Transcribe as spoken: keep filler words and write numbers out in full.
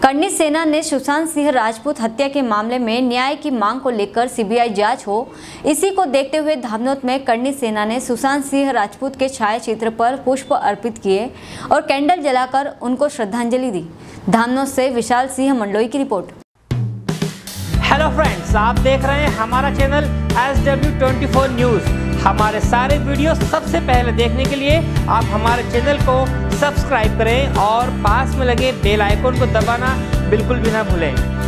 करणी सेना ने सुशांत सिंह राजपूत हत्या के मामले में न्याय की मांग को लेकर सीबीआई जांच हो, इसी को देखते हुए धामनोद में करणी सेना ने सुशांत सिंह राजपूत के छायाचित्र पर पुष्प अर्पित किए और कैंडल जलाकर उनको श्रद्धांजलि दी। धामनोद से विशाल सिंह मंडलोई की रिपोर्ट। हेलो फ्रेंड्स, आप देख रहे हैं हमारा channel S W twenty four news. हमारे सारे वीडियो सबसे पहले देखने के लिए आप हमारे चैनल को सब्सक्राइब करें और पास में लगे बेल आइकन को दबाना बिल्कुल भी ना भूलें।